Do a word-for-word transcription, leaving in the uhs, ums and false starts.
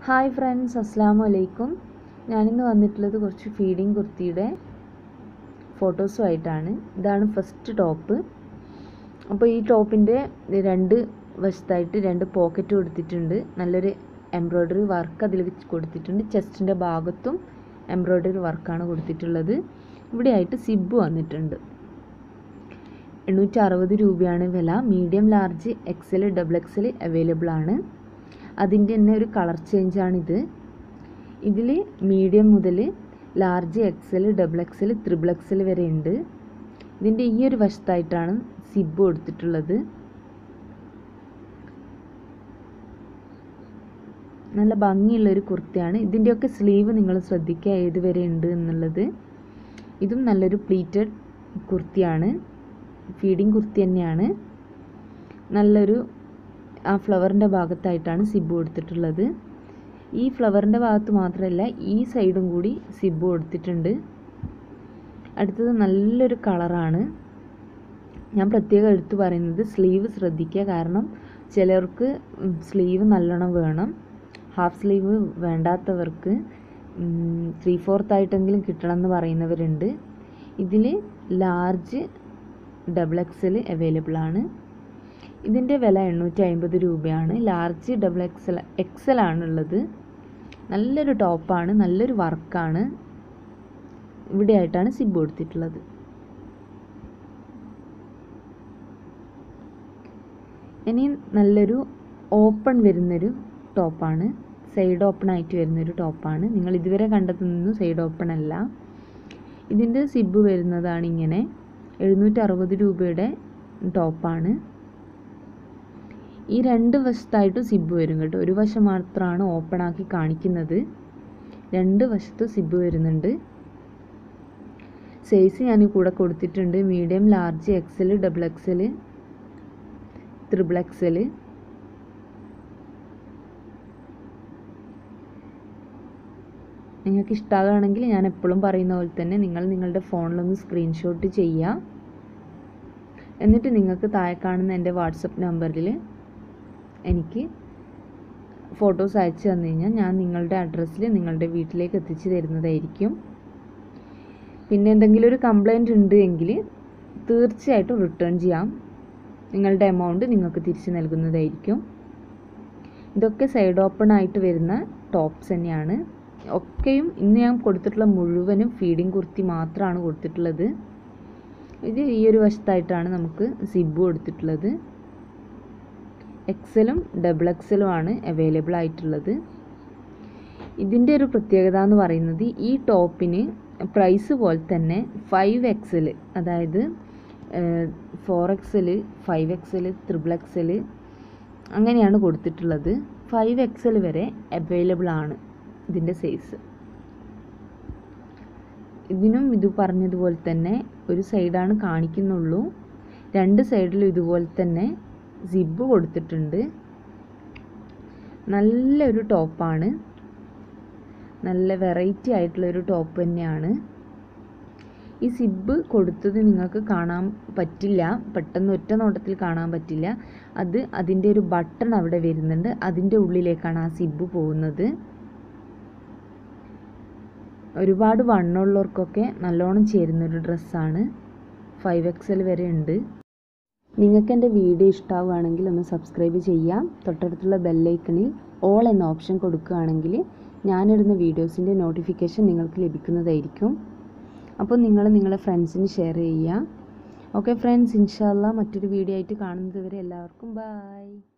Hi friends, അസ്സാം വലൈക്കും. ഞാനിന്ന് വന്നിട്ടുള്ളത് കുറച്ച് ഫീഡിങ് കുർത്തിയുടെ ഫോട്ടോസുമായിട്ടാണ്. ഇതാണ് ഫസ്റ്റ് ടോപ്പ്. അപ്പോൾ ഈ ടോപ്പിൻ്റെ രണ്ട് വശത്തായിട്ട് രണ്ട് പോക്കറ്റ് കൊടുത്തിട്ടുണ്ട്. നല്ലൊരു എംബ്രോയ്ഡറി വർക്ക് അതിൽ കൊടുത്തിട്ടുണ്ട്. ചെസ്റ്റിൻ്റെ ഭാഗത്തും എംബ്രോയ്ഡറി വർക്കാണ് കൊടുത്തിട്ടുള്ളത്. ഇവിടെയായിട്ട് സിബ് വന്നിട്ടുണ്ട്. എണ്ണൂറ്റി അറുപത് രൂപയാണ് വില. Medium, large, XL, double XL available ആണ്. അതിൻ്റെ തന്നെ ഒരു കളർ ചേഞ്ചാണിത്. ഇതിൽ മീഡിയം മുതൽ large, XL, double XL, triple XL വരെ ഉണ്ട്. ഇതിൻ്റെ ഈ ഒരു വശത്തായിട്ടാണ് സിബ് കൊടുത്തിട്ടുള്ളത്. നല്ല ഭംഗിയുള്ളൊരു കുർത്തിയാണ്. ഇതിൻ്റെയൊക്കെ സ്ലീവ് നിങ്ങൾ ശ്രദ്ധിക്കുക ഏത് വരെ ഉണ്ട് എന്നുള്ളത്. ഇതും നല്ലൊരു പ്ലീറ്റഡ് കുർത്തിയാണ്. ഫീഡിങ് കുർത്തി തന്നെയാണ്. നല്ലൊരു ആ ഫ്ലവറിൻ്റെ ഭാഗത്തായിട്ടാണ് സിബ് കൊടുത്തിട്ടുള്ളത്. ഈ ഫ്ലവറിൻ്റെ ഭാഗത്ത് മാത്രമല്ല, ഈ സൈഡും കൂടി സിബ് കൊടുത്തിട്ടുണ്ട്. അടുത്തത് നല്ലൊരു കളറാണ്. ഞാൻ പ്രത്യേകം എടുത്തു പറയുന്നത് സ്ലീവ് ശ്രദ്ധിക്കുക. കാരണം ചിലർക്ക് സ്ലീവ് നല്ലോണം വേണം. ഹാഫ് സ്ലീവ് വേണ്ടാത്തവർക്ക് ത്രീ ഫോർത്ത് ആയിട്ടെങ്കിലും കിട്ടണം എന്ന് പറയുന്നവരുണ്ട്. ഇതിൽ ലാർജ്, ഡബിൾ എക്സൽ അവൈലബിൾ ആണ്. ഇതിൻ്റെ വില എണ്ണൂറ്റി അമ്പത് രൂപയാണ്. ലാർജ്, ഡബിൾ എക്സൽ എക്സൽ ആണുള്ളത്. നല്ലൊരു ടോപ്പാണ്, നല്ലൊരു വർക്കാണ്. ഇവിടെയായിട്ടാണ് സിബ് കൊടുത്തിട്ടുള്ളത്. ഇനി നല്ലൊരു ഓപ്പൺ വരുന്നൊരു ടോപ്പാണ്. സൈഡ് ഓപ്പൺ ആയിട്ട് വരുന്നൊരു ടോപ്പാണ്. നിങ്ങൾ ഇതുവരെ കണ്ടെത്തുന്നൊന്നും സൈഡ് ഓപ്പൺ അല്ല. ഇതിൻ്റെ സിബ് വരുന്നതാണ് ഇങ്ങനെ. എഴുന്നൂറ്റി അറുപത് രൂപയുടെ ടോപ്പാണ്. ഈ രണ്ട് വശത്തായിട്ട് സിബ് വരും കേട്ടോ. ഒരു വശം മാത്രമാണ് ഓപ്പൺ ആക്കി കാണിക്കുന്നത്. രണ്ട് വശത്ത് സിബ് വരുന്നുണ്ട്. സൈസ് ഞാൻ കൂടെ കൊടുത്തിട്ടുണ്ട്. Medium, large, XL, double XL, triple XL. നിങ്ങൾക്ക് ഇഷ്ടമാകുകയാണെങ്കിൽ ഞാൻ എപ്പോഴും പറയുന്ന പോലെ തന്നെ നിങ്ങൾ നിങ്ങളുടെ ഫോണിലൊന്ന് സ്ക്രീൻഷോട്ട് ചെയ്യുക. എന്നിട്ട് നിങ്ങൾക്ക് താഴെ കാണുന്ന എൻ്റെ വാട്സപ്പ് നമ്പറിൽ എനിക്ക് ഫോട്ടോസ് അയച്ചു തന്നു കഴിഞ്ഞാൽ ഞാൻ നിങ്ങളുടെ അഡ്രസ്സിൽ നിങ്ങളുടെ വീട്ടിലേക്ക് എത്തിച്ചു തരുന്നതായിരിക്കും. പിന്നെ എന്തെങ്കിലും ഒരു കംപ്ലൈൻറ്റ് ഉണ്ട് എങ്കിൽ തീർച്ചയായിട്ടും റിട്ടേൺ ചെയ്യാം. നിങ്ങളുടെ എമൗണ്ട് നിങ്ങൾക്ക് തിരിച്ചു നൽകുന്നതായിരിക്കും. ഇതൊക്കെ സൈഡ് ഓപ്പൺ ആയിട്ട് വരുന്ന ടോപ്സ് തന്നെയാണ്. ഒക്കെയും ഇന്ന് ഞാൻ കൊടുത്തിട്ടുള്ള മുഴുവനും ഫീഡിങ് കുർത്തി മാത്രമാണ് കൊടുത്തിട്ടുള്ളത്. ഇത് ഈ ഒരു വശത്തായിട്ടാണ് നമുക്ക് സിബ് കൊടുത്തിട്ടുള്ളത്. എക്സലും ഡബിൾ എക്സലും ആണ് അവൈലബിൾ ആയിട്ടുള്ളത്. ഇതിൻ്റെ ഒരു പ്രത്യേകത എന്ന് പറയുന്നത് ഈ ടോപ്പിന് പ്രൈസ് പോലെ തന്നെ ഫൈവ് എക്സൽ, അതായത് four XL, five XL, triple XL അങ്ങനെയാണ് കൊടുത്തിട്ടുള്ളത്. ഫൈവ് എക്സൽ വരെ അവൈലബിൾ ആണ് ഇതിൻ്റെ സൈസ്. ഇതിനും ഇത് പറഞ്ഞതുപോലെ തന്നെ ഒരു സൈഡാണ് കാണിക്കുന്നുള്ളൂ. രണ്ട് സൈഡിലും ഇതുപോലെ തന്നെ സിബ് കൊടുത്തിട്ടുണ്ട്. നല്ലൊരു ടോപ്പാണ്. നല്ല വെറൈറ്റി ആയിട്ടുള്ളൊരു ടോപ്പ് തന്നെയാണ്. ഈ സിബ് കൊടുത്തത് നിങ്ങൾക്ക് കാണാൻ പറ്റില്ല, പെട്ടെന്ന് ഒറ്റ നോട്ടത്തിൽ കാണാൻ പറ്റില്ല. അത് അതിൻ്റെ ഒരു ബട്ടൺ അവിടെ വരുന്നുണ്ട്. അതിൻ്റെ ഉള്ളിലേക്കാണ് ആ സിബ് പോകുന്നത്. ഒരുപാട് വണ്ണമുള്ളവർക്കൊക്കെ നല്ലോണം ചേരുന്നൊരു ഡ്രസ്സാണ്. ഫൈവ് എക്സൽ വരെ ഉണ്ട്. നിങ്ങൾക്ക് എൻ്റെ വീഡിയോ ഇഷ്ടമാവുകയാണെങ്കിൽ ഒന്ന് സബ്സ്ക്രൈബ് ചെയ്യാം. തൊട്ടടുത്തുള്ള ബെല്ലൈക്കണിൽ ഓൾ എന്ന ഓപ്ഷൻ കൊടുക്കുകയാണെങ്കിൽ ഞാനിടുന്ന വീഡിയോസിൻ്റെ നോട്ടിഫിക്കേഷൻ നിങ്ങൾക്ക് ലഭിക്കുന്നതായിരിക്കും. അപ്പോൾ നിങ്ങൾ നിങ്ങളുടെ ഫ്രണ്ട്സിന് ഷെയർ ചെയ്യുക. ഓക്കെ ഫ്രണ്ട്സ്, ഇൻഷാ അല്ലാഹ് മറ്റൊരു വീഡിയോ ആയിട്ട് കാണുന്നത് വരെ എല്ലാവർക്കും ബൈ.